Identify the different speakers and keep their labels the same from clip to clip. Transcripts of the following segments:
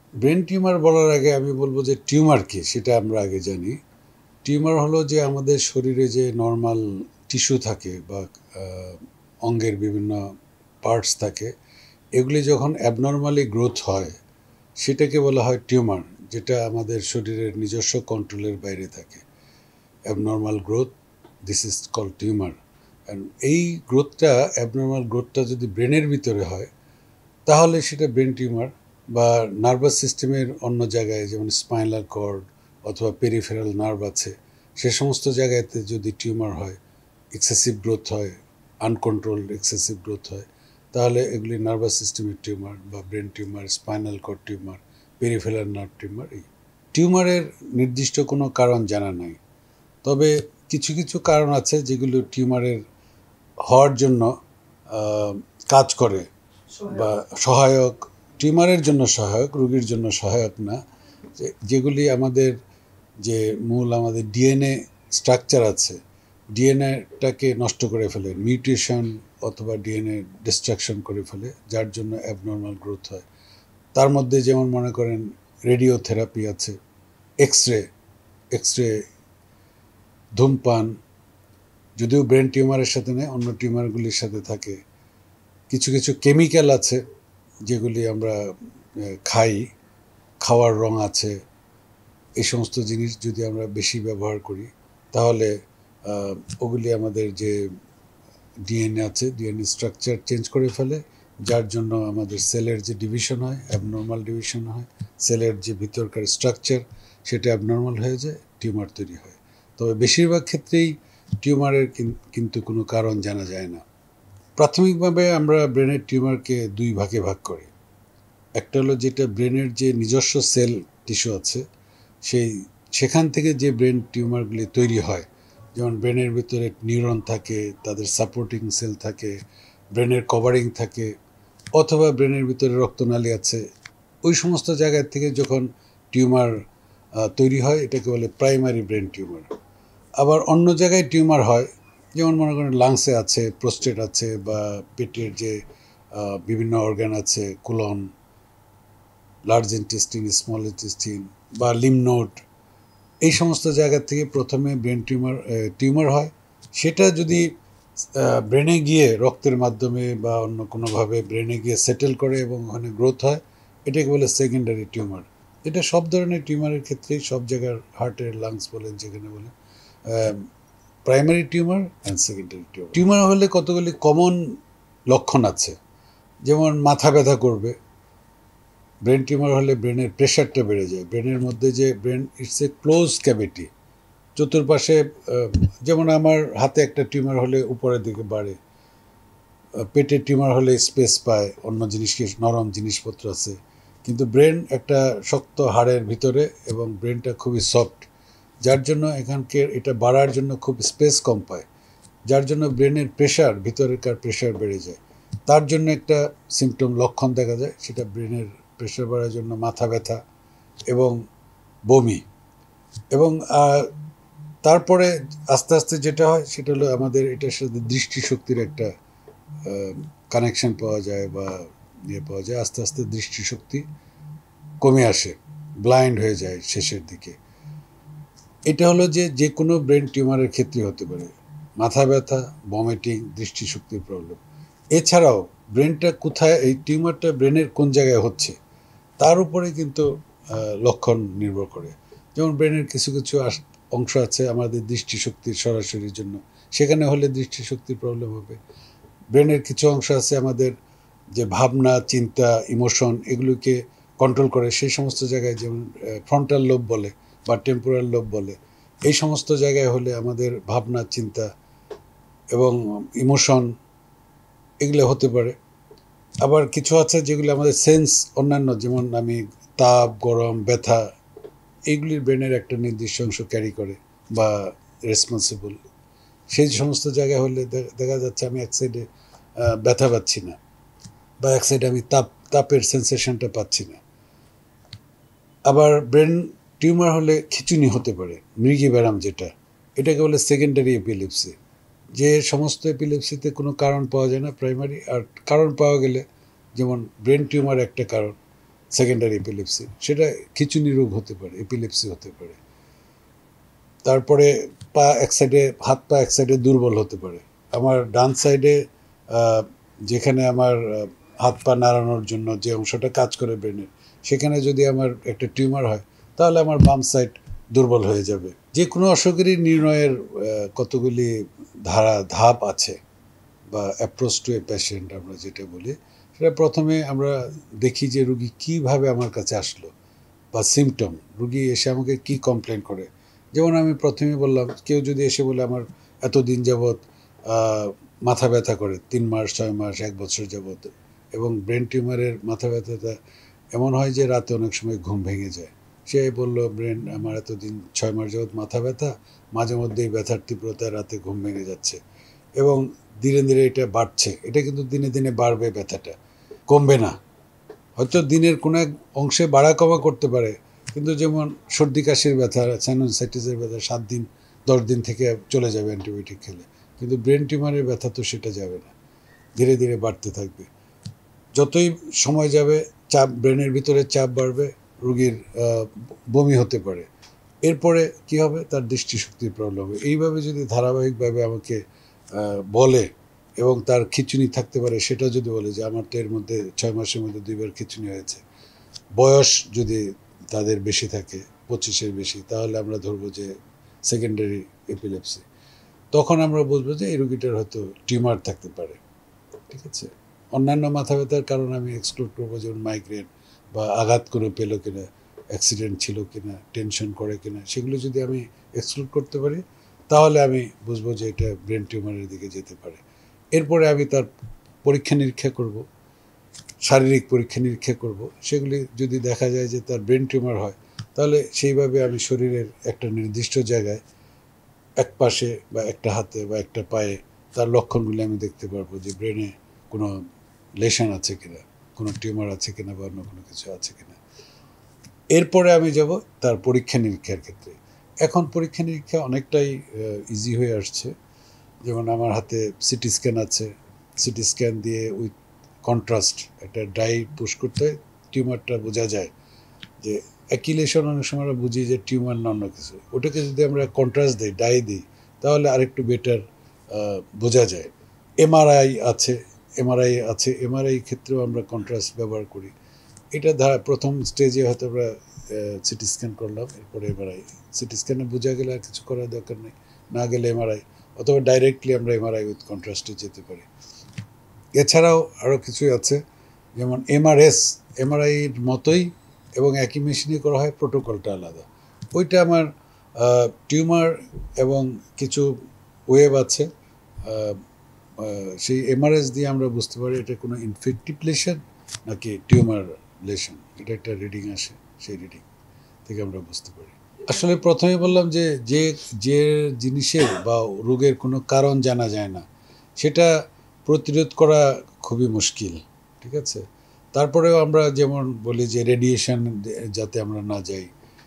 Speaker 1: Brain tumour বলার আগে আমি বলবো যে টিউমার কি সেটা আমরা আগে জানি। টিউমার হলো যে আমাদের শরীরে যে নর্মাল টিস্যু থাকে বা অঙ্গের বিভিন্ন পার্টস থাকে, এগুলি যখন অ্যাবনর্মালি গ্রোথ হয় সেটাকে বলা হয় টিউমার, যেটা আমাদের শরীরের নিজস্ব কন্ট্রোলের বাইরে থাকে। Abnormal growth, this is call tumour. And এই গ্রোথটা, অ্যাবনর্মাল গ্রোথটা যদি ব্রেনের ভিতরে হয় তাহলে সেটা ব্রেন টিউমার। বা নার্ভাস সিস্টেমের অন্য জায়গায়, যেমন স্পাইনাল কর্ড অথবা পেরিফেরাল নার্ভ আছে, সে সমস্ত জায়গাতে যদি টিউমার হয়, এক্সেসিভ গ্রোথ হয়, আনকন্ট্রোলড এক্সেসিভ গ্রোথ হয়, তাহলে এগুলি নার্ভাস সিস্টেমের টিউমার বা brain tumour, spinal cord tumour, peripheral nerve tumour. এই টিউমারের নির্দিষ্ট কোনো কারণ জানা নাই, তবে কিছু কিছু কারণ আছে যেগুলো টিউমারের হওয়ার জন্য কাজ করে বা সহায়ক। টিউমারের জন্য সহায়ক, রোগীর জন্য সহায়ক না। যেগুলি আমাদের যে আমাদের ডিএনএ স্ট্রাকচার আছে, ডিএনএটাকে নষ্ট করে ফেলে, মিউটেশন অথবা ডিএনএ ডিস্ট্রাকশন করে ফেলে, যার জন্য অ্যাবনর্মাল গ্রোথ হয়। তার মধ্যে যেমন মনে করেন রেডিওথেরাপি আছে, এক্স রে, এক্স রে, ধূমপান, যদিও ব্রেন টিউমারের সাথে নেই, অন্য টিউমারগুলির সাথে থাকে। কিছু কিছু কেমিক্যাল আছে যেগুলি আমরা খাই, খাওয়ার রং আছে, এই সমস্ত জিনিস যদি আমরা বেশি ব্যবহার করি তাহলে ওগুলি আমাদের যে ডিএনএ আছে, ডিএনএ স্ট্রাকচার চেঞ্জ করে ফেলে, যার জন্য আমাদের সেলের যে ডিভিশন হয়, অ্যাবনর্মাল ডিভিশন হয়, সেলের যে ভিতরকার স্ট্রাকচার সেটা অ্যাবনর্মাল হয়ে যায়, টিউমার তৈরি হয়। তবে বেশিরভাগ ক্ষেত্রেই টিউমারের কিন্তু কোনো কারণ জানা যায় না। প্রাথমিকভাবে আমরা ব্রেনের টিউমারকে দুই ভাগে ভাগ করি। একটা হলো যেটা ব্রেনের যে নিজস্ব সেল টিস্যু আছে, সেখান থেকে যে ব্রেন টিউমারগুলি তৈরি হয়, যেমন ব্রেনের ভিতরে নিউরন থাকে, তাদের সাপোর্টিং সেল থাকে, ব্রেনের কভারিং থাকে, অথবা ব্রেনের ভিতরে রক্তনালী আছে, ওই সমস্ত জায়গা থেকে যখন টিউমার তৈরি হয় এটাকে বলে প্রাইমারি ব্রেন টিউমার। আবার অন্য জায়গায় টিউমার হয়, যেমন মনে করেন লাংসে আছে, প্রোস্টেট আছে, বা পেটের যে বিভিন্ন অর্গান আছে, colon, large intestine, small intestine বা লিমনোড, এই সমস্ত জায়গা থেকে প্রথমে ব্রেন টিউমার হয়। সেটা যদি ব্রেনে গিয়ে রক্তের মাধ্যমে বা অন্য কোনোভাবে ব্রেনে গিয়ে সেটেল করে এবং ওখানে গ্রোথ হয়, এটাকে বলে সেকেন্ডারি টিউমার। এটা সব ধরনের টিউমারের ক্ষেত্রেই, সব জায়গার, হার্টের, লাংস বলেন, যেখানে বলে primary tumour and secondary tumour. Tumour হলে কতগুলি কমন লক্ষণ আছে, যেমন মাথা ব্যথা করবে। ব্রেন টিউমার হলে ব্রেনের প্রেশারটা বেড়ে যায়। ব্রেনের মধ্যে যে brain, it's a close cavity, চতুর্পাশে, যেমন আমার হাতে একটা টিউমার হলে উপরের দিকে বাড়ে, পেটের টিউমার হলে স্পেস পায়, অন্য জিনিসকে, নরম জিনিসপত্র আছে, কিন্তু ব্রেন একটা শক্ত হাড়ের ভিতরে এবং ব্রেনটা খুবই সফট, যার জন্য এখানকে এটা বাড়ার জন্য খুব স্পেস কম পায়, যার জন্য ব্রেনের প্রেশার, ভিতরেরকার প্রেশার বেড়ে যায়। তার জন্য একটা সিমটম, লক্ষণ দেখা যায়, সেটা ব্রেনের প্রেশার বাড়ার জন্য মাথা ব্যথা এবং বমি। এবং তারপরে আস্তে আস্তে যেটা হয় সেটা হলো আমাদের এটার সাথে দৃষ্টিশক্তির একটা কানেকশন পাওয়া যায় বা পাওয়া যায়। আস্তে আস্তে দৃষ্টিশক্তি কমে আসে, ব্লাইন্ড হয়ে যায় শেষের দিকে। এটা হলো যে কোনো ব্রেন টিউমারের ক্ষেত্রে হতে পারে, মাথা ব্যথা, ভমিটিং, দৃষ্টিশক্তির প্রবলেম। এছাড়াও ব্রেনটা কোথায়, এই টিউমারটা ব্রেনের কোন জায়গায় হচ্ছে তার উপরে কিন্তু লক্ষণ নির্ভর করে। যেমন ব্রেনের কিছু কিছু অংশ আছে আমাদের দৃষ্টিশক্তির সরাসরির জন্য, সেখানে হলে দৃষ্টিশক্তির প্রবলেম হবে। ব্রেনের কিছু অংশ আছে আমাদের যে ভাবনা, চিন্তা, ইমোশন, এগুলোকে কন্ট্রোল করে, সেই সমস্ত জায়গায়, যেমন ফ্রন্টাল লোব বলে বা টেম্পোরাল লোব বলে, এই সমস্ত জায়গায় হলে আমাদের ভাবনা, চিন্তা এবং ইমোশন এগুলো হতে পারে। আবার কিছু আছে যেগুলো আমাদের সেন্স, অন্যান্য, যেমন আমি তাপ, গরম, ব্যথা, এইগুলির ব্রেনের একটা নির্দিষ্ট অংশ ক্যারি করে বা রেসপন্সিবল। সেই সমস্ত জায়গায় হলে দেখা যাচ্ছে আমি এক সাইডে ব্যথা পাচ্ছি না, বা এক সাইডে আমি তাপের সেন্সেশনটা পাচ্ছি না। আবার ব্রেন টিউমার হলে খিঁচুনি হতে পারে, মৃগী ব্যারাম যেটা, এটাকে বলে সেকেন্ডারি এপিলেপসি। যে সমস্ত এপিলেপসিতে কোনো কারণ পাওয়া যায় না প্রাইমারি, আর কারণ পাওয়া গেলে, যেমন ব্রেন টিউমার একটা কারণ, সেকেন্ডারি এপিলেপসি, সেটা খিঁচুনি রোগ হতে পারে, এপিলেপসি হতে পারে। তারপরে পা এক সাইডে, হাত পা এক সাইডে দুর্বল হতে পারে। আমার ডান সাইডে যেখানে আমার হাত পা নাড়ানোর জন্য যে অংশটা কাজ করে ব্রেনের, সেখানে যদি আমার একটা টিউমার হয় তাহলে আমার বাম সাইড দুর্বল হয়ে যাবে। যে কোনো অসুখেরই নির্ণয়ের কতগুলি ধাপ আছে বা অ্যাপ্রোচ টু এ পেশেন্ট আমরা যেটা বলি, সেটা প্রথমে আমরা দেখি যে রুগী কীভাবে আমার কাছে আসলো বা সিমটম, রুগী এসে আমাকে কি কমপ্লেন করে। যেমন আমি প্রথমে বললাম, কেউ যদি এসে বলে আমার এতদিন যাবৎ মাথা ব্যথা করে, 3 মাস 6 মাস 1 বছর যাবৎ, এবং ব্রেন টিউমারের মাথা ব্যথাটা এমন হয় যে রাতে অনেক সময় ঘুম ভেঙে যায়। সে বলল, ব্রেন আমার এতদিন 6 মাস যাবৎ মাথা ব্যথা, মাঝে মধ্যে এই ব্যথার তীব্রতায় রাতে ঘুম ভেঙে যাচ্ছে এবং ধীরে ধীরে এটা বাড়ছে। এটা কিন্তু দিনে দিনে বাড়বে, ব্যথাটা কমবে না। হয়তো দিনের কোনো এক অংশে বাড়া কমা করতে পারে, কিন্তু যেমন সর্দি কাশির ব্যথা, সাইনোসাইটিসের ব্যথা 7 দিন 10 দিন থেকে চলে যাবে অ্যান্টিবায়োটিক খেলে, কিন্তু ব্রেন টিউমারের ব্যথা তো সেটা যাবে না, ধীরে ধীরে বাড়তে থাকবে। যতই সময় যাবে চাপ, ব্রেনের ভিতরে চাপ বাড়বে, রোগীর বমি হতে পারে। এরপরে কি হবে, তার দৃষ্টিশক্তির প্রবলেম হবে। এইভাবে যদি ধারাবাহিকভাবে আমাকে বলে এবং তার খিঁচুনি থাকতে পারে, সেটা যদি বলে যে আমার তো এর মধ্যে 6 মাসের মধ্যে 2 বার খিঁচুনি হয়েছে, বয়স যদি তাদের বেশি থাকে, 25-এর বেশি, তাহলে আমরা ধরবো যে সেকেন্ডারি এপিলেপসি। তখন আমরা বুঝবো যে এই রোগীটার হয়তো টিউমার থাকতে পারে। ঠিক আছে, অন্যান্য মাথা ব্যথার কারণ আমি এক্সক্লুড করবো, যেমন মাইগ্রেন বা আঘাত করে পেলো কিনা, অ্যাক্সিডেন্ট ছিল কিনা, টেনশন করে কিনা, সেগুলো যদি আমি এক্সক্লুড করতে পারি তাহলে আমি বুঝবো যে এটা ব্রেন টিউমারের দিকে যেতে পারে। এরপরে আমি তার পরীক্ষা নিরীক্ষা করব, শারীরিক পরীক্ষা নিরীক্ষা করব। সেগুলি যদি দেখা যায় যে তার ব্রেন টিউমার হয়, তাহলে সেইভাবে আমি শরীরের একটা নির্দিষ্ট জায়গায়, এক পাশে বা একটা হাতে বা একটা পায়ে, তার লক্ষণগুলি আমি দেখতে পারবো যে ব্রেনে কোনো লেশন আছে কিনা, কোনো টিউমার আছে কিনা বা অন্য কোনো কিছু আছে কিনা। এরপরে আমি যাব তার পরীক্ষা নিরীক্ষার ক্ষেত্রে। এখন পরীক্ষা নিরীক্ষা অনেকটাই ইজি হয়ে আসছে। যেমন আমার হাতে সিটি স্ক্যান আছে, সিটি স্ক্যান দিয়ে উইথ কন্ট্রাস্ট একটা ডাই পুশ করতে টিউমারটা বোঝা যায়। যে একই লেশন অনেক সময় আমরা বুঝি যে টিউমার না অন্য কিছু, ওটাকে যদি আমরা কন্ট্রাস্ট দিই, ডাই দিই, তাহলে আরেকটু বেটার বোঝা যায়। এমআরআই আছে, এমআরআই ক্ষেত্রেও আমরা কন্ট্রাস্ট ব্যবহার করি। এটা প্রথম স্টেজে হয়তো আমরা সিটি স্ক্যান করলাম, এরপরে এমআরআই। সিটি স্ক্যানে বোঝা গেলে আর কিছু করার দরকার নেই, না গেলে এমআরআই, অথবা ডাইরেক্টলি আমরা এমআরআই উইথ কন্ট্রাস্টে যেতে পারি। এছাড়াও আরও কিছুই আছে, যেমন এমআরআইয়ের মতোই এবং একই মেশিনে করা হয়, প্রোটোকলটা আলাদা। ওইটা আমার টিউমার এবং কিছু ওয়েভ আছে, সেই এমআরএস দিয়ে আমরা বুঝতে পারি এটা কোনো ইনফেক্টিভ লেশন নাকি টিউমার লেশন। এটা একটা রিডিং আসে, সেই রিডিং থেকে আমরা বুঝতে পারি। আসলে প্রথমে বললাম যে যে যে জিনিসের বা রোগের কোনো কারণ জানা যায় না, সেটা প্রতিরোধ করা খুবই মুশকিল। ঠিক আছে, তারপরেও আমরা যেমন বলি যে রেডিয়েশন যাতে আমরা না যাই,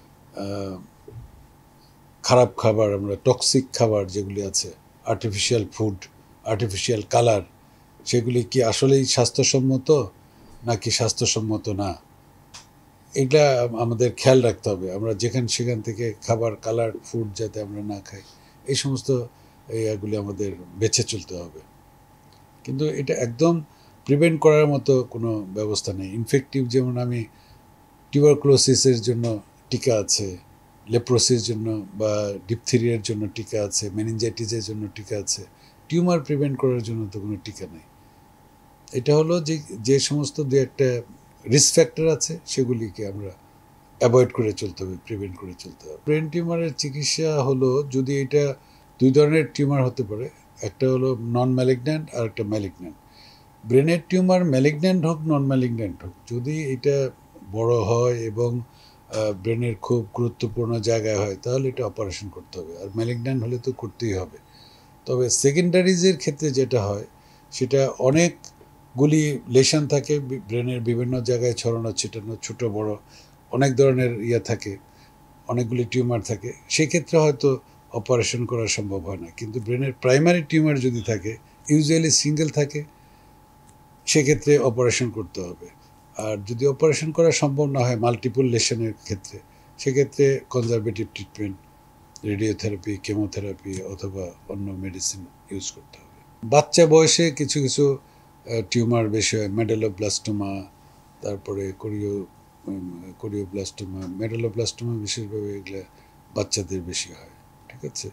Speaker 1: খারাপ খাবার, আমরা টক্সিক খাবার যেগুলি আছে, আর্টিফিশিয়াল ফুড, আর্টিফিশিয়াল কালার, সেগুলি কি আসলেই স্বাস্থ্যসম্মত নাকি স্বাস্থ্যসম্মত না, এগুলা আমাদের খেয়াল রাখতে হবে। আমরা সেখান থেকে খাবার, কালার ফুড যাতে আমরা না খাই, এই সমস্ত এগুলি আমাদের বেছে চলতে হবে। কিন্তু এটা একদম প্রিভেন্ট করার মতো কোনো ব্যবস্থা নেই। ইনফেক্টিভ, যেমন আমি টিউবারকুলোসিসের জন্য টিকা আছে, লেপ্রোসির জন্য বা ডিপথেরিয়ার জন্য টিকা আছে, মেনিনজাইটিসের জন্য টিকা আছে, টিউমার প্রিভেন্ট করার জন্য তো কোনো টিকা নেই। এটা হলো যে সমস্ত দু একটা রিস্ক ফ্যাক্টর আছে, সেগুলিকে আমরা অ্যাভয়েড করে চলতে হবে, প্রিভেন্ট করে চলতে হবে। ব্রেন টিউমারের চিকিৎসা হলো, যদি এটা 2 ধরনের টিউমার হতে পারে, একটা হলো নন ম্যালিগন্যান্ট আর একটা ম্যালিগন্যান্ট। ব্রেনের টিউমার ম্যালিগন্যান্ট হোক নন ম্যালিগন্যান্ট হোক, যদি এটা বড় হয় এবং ব্রেনের খুব গুরুত্বপূর্ণ জায়গায় হয়, তাহলে এটা অপারেশন করতে হবে, আর ম্যালিগন্যান্ট হলে তো করতেই হবে। তবে সেকেন্ডারিজের ক্ষেত্রে যেটা হয়, সেটা অনেকগুলি লেশন থাকে ব্রেনের বিভিন্ন জায়গায় ছড়ানো ছিটানো, ছোটো বড় অনেক ধরনের থাকে, অনেকগুলি টিউমার থাকে, সেক্ষেত্রে হয়তো অপারেশন করা সম্ভব হয় না। কিন্তু ব্রেনের প্রাইমারি টিউমার যদি থাকে, ইউজুয়ালি সিঙ্গেল থাকে, সেক্ষেত্রে অপারেশন করতে হবে। আর যদি অপারেশন করা সম্ভব না হয় মাল্টিপল লেশনের ক্ষেত্রে, সেক্ষেত্রে কনজারভেটিভ ট্রিটমেন্ট, রেডিওথেরাপি, কেমোথেরাপি অথবা অন্য মেডিসিন ইউজ করতে হবে। বাচ্চা বয়সে কিছু কিছু টিউমার বেশি হয়, মেডালোব্লাস্টোমা, তারপরে কোরিওব্লাস্টোমা, মেডালোব্লাস্টোমা বিশেষভাবে এগুলো বাচ্চাদের বেশি হয়, ঠিক আছে।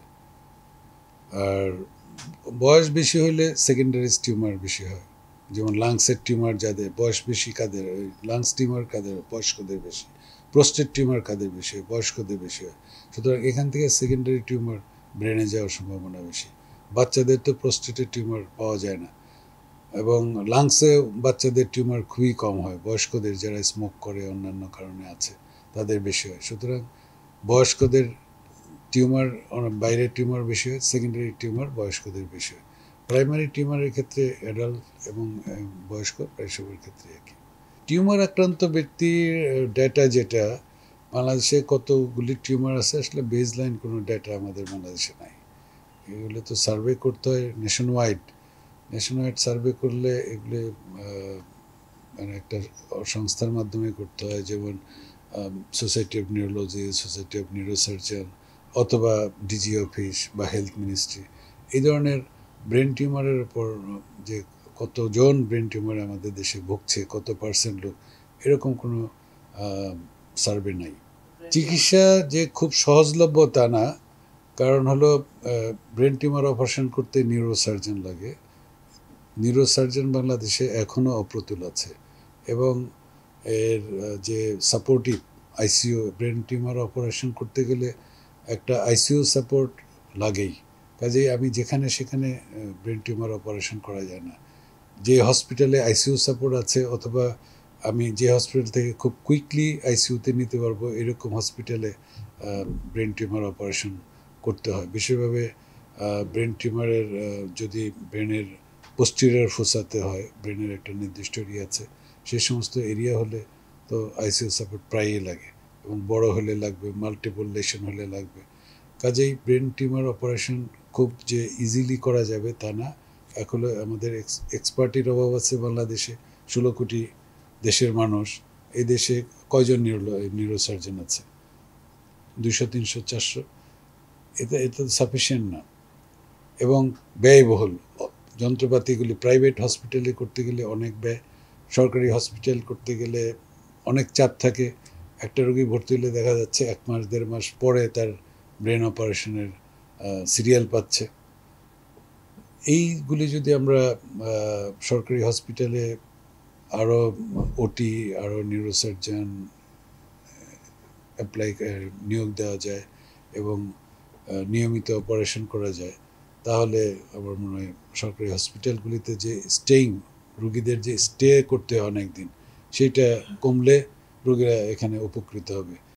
Speaker 1: আর বয়স বেশি হলে সেকেন্ডারি টিউমার বেশি হয়, যেমন লাংসের টিউমার যাদের বয়স বেশি, কাদের ওই লাংস টিউমার কাদের বয়স্কদের বেশি, প্রোস্টেট টিউমার কাদের বেশি হয়, বয়স্কদের বেশি হয়। সুতরাং এখান থেকে সেকেন্ডারি টিউমার ব্রেনে যাওয়ার সম্ভাবনা বেশি। বাচ্চাদের তো প্রোস্টেটের টিউমার পাওয়া যায় না, এবং লাংসে বাচ্চাদের টিউমার খুবই কম হয়, বয়স্কদের যারা স্মোক করে অন্যান্য কারণে আছে তাদের বেশি হয়। সুতরাং বয়স্কদের টিউমার, বাইরের টিউমার বেশি হয়, সেকেন্ডারি টিউমার বয়স্কদের বেশি হয়। প্রাইমারি টিউমারের ক্ষেত্রে অ্যাডাল্ট এবং বয়স্ক প্রায় সবার ক্ষেত্রে একই। টিউমার আক্রান্ত ব্যক্তির ডেটা যেটা, বাংলাদেশে কতগুলি টিউমার আছে আসলে বেসলাইন কোনো ডেটা আমাদের বাংলাদেশে নাই। এগুলো তো সার্ভে করতে হয় নেশন ওয়াইড সার্ভে করলে এগুলো মানে একটা সংস্থার মাধ্যমে করতে হয়, যেমন society of neurology, society of neurosurgeon অথবা ডিজি অফিস বা হেলথ মিনিস্ট্রি। এই ধরনের ব্রেন টিউমারের উপর যে কতজন ব্রেন টিউমার আমাদের দেশে ভুগছে, কত পার্সেন্ট লোক, এরকম কোনো সার্ভে নাই। চিকিৎসা যে খুব সহজলভ্য তা না, কারণ হলো ব্রেন টিউমার অপারেশন করতে নিউরোসার্জন লাগে। নিউরোসার্জন বাংলাদেশে এখনও অপ্রতুল আছে, এবং এর যে supportive ICU, brain tumour operation করতে গেলে একটা আইসিইউ সাপোর্ট লাগেই। কাজেই আমি যেখানে সেখানে ব্রেন টিউমার অপারেশন করা যায় না। যে হসপিটালে আইসিইউ সাপোর্ট আছে, অথবা আমি যে হসপিটাল থেকে খুব কুইকলি আইসিইউতে নিতে পারবো, এরকম হসপিটালে ব্রেন টিউমার অপারেশন করতে হয়। বিশেষভাবে ব্রেন টিউমারের যদি ব্রেনের পোস্টেরিয়র ফোসাতে হয়, ব্রেনের একটা নির্দিষ্ট এরিয়া আছে, সেই সমস্ত এরিয়া হলে তো আইসিইউ সাপোর্ট প্রায়ই লাগে, এবং বড় হলে লাগবে, মাল্টিপল লেশন হলে লাগবে। কাজেই ব্রেন টিউমার অপারেশন খুব যে ইজিলি করা যাবে তা না। এখন আমাদের এক্সপার্টির অভাব আছে বাংলাদেশে। 16 কোটি দেশের মানুষ, এই দেশে কয়জন নিউরোসার্জন আছে? 200, 300, 400? এটা এটা সাফিসিয়েন্ট না, এবং ব্যয়বহুল। যন্ত্রপাতিগুলি প্রাইভেট হসপিটালে করতে গেলে অনেক ব্যয়, সরকারি হসপিটাল করতে গেলে অনেক চাপ থাকে। একটা রোগী ভর্তি হলে দেখা যাচ্ছে 1 মাস 1.5 মাস পরে তার ব্রেন অপারেশনের সিরিয়াল পাচ্ছে। এইগুলি যদি আমরা সরকারি হসপিটালে আরও ওটি, আরও নিউরোসার্জন নিয়োগ দেওয়া যায় এবং নিয়মিত অপারেশন করা যায়, তাহলে আমার মনে হয় সরকারি হসপিটালগুলিতে যে রুগীদের যে স্টে করতে হয় অনেক দিন, সেটা কমলে রোগীরা এখানে উপকৃত হবে।